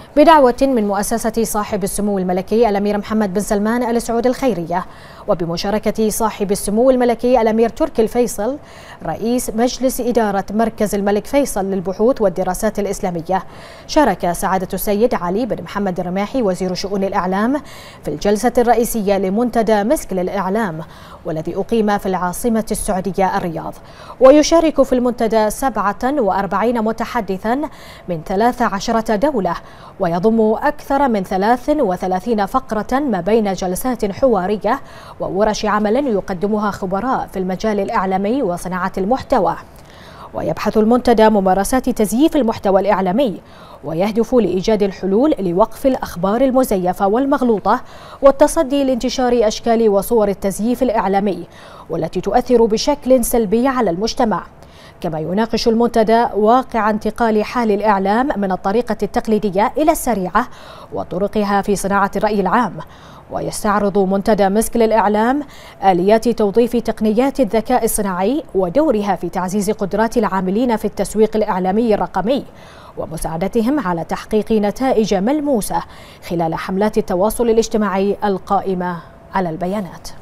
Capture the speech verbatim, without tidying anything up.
بدعوة من مؤسسة صاحب السمو الملكي الأمير محمد بن سلمان آل سعود الخيرية، وبمشاركة صاحب السمو الملكي الأمير تركي الفيصل رئيس مجلس إدارة مركز الملك فيصل للبحوث والدراسات الإسلامية، شارك سعادة السيد علي بن محمد الرماحي وزير شؤون الإعلام في الجلسة الرئيسية لمنتدى مسك للإعلام والذي أقيم في العاصمة السعودية الرياض. ويشارك في المنتدى سبعة وأربعين متحدثا من ثلاث عشرة دولة، ويضم أكثر من ثلاث وثلاثين فقرة ما بين جلسات حوارية وورش عمل يقدمها خبراء في المجال الإعلامي وصناعة المحتوى. ويبحث المنتدى ممارسات تزييف المحتوى الإعلامي، ويهدف لإيجاد الحلول لوقف الأخبار المزيفة والمغلوطة والتصدي لانتشار أشكال وصور التزييف الإعلامي والتي تؤثر بشكل سلبي على المجتمع. كما يناقش المنتدى واقع انتقال حال الإعلام من الطريقة التقليدية إلى السريعة وطرقها في صناعة الرأي العام. ويستعرض منتدى مسك للإعلام آليات توظيف تقنيات الذكاء الصناعي ودورها في تعزيز قدرات العاملين في التسويق الإعلامي الرقمي ومساعدتهم على تحقيق نتائج ملموسة خلال حملات التواصل الاجتماعي القائمة على البيانات.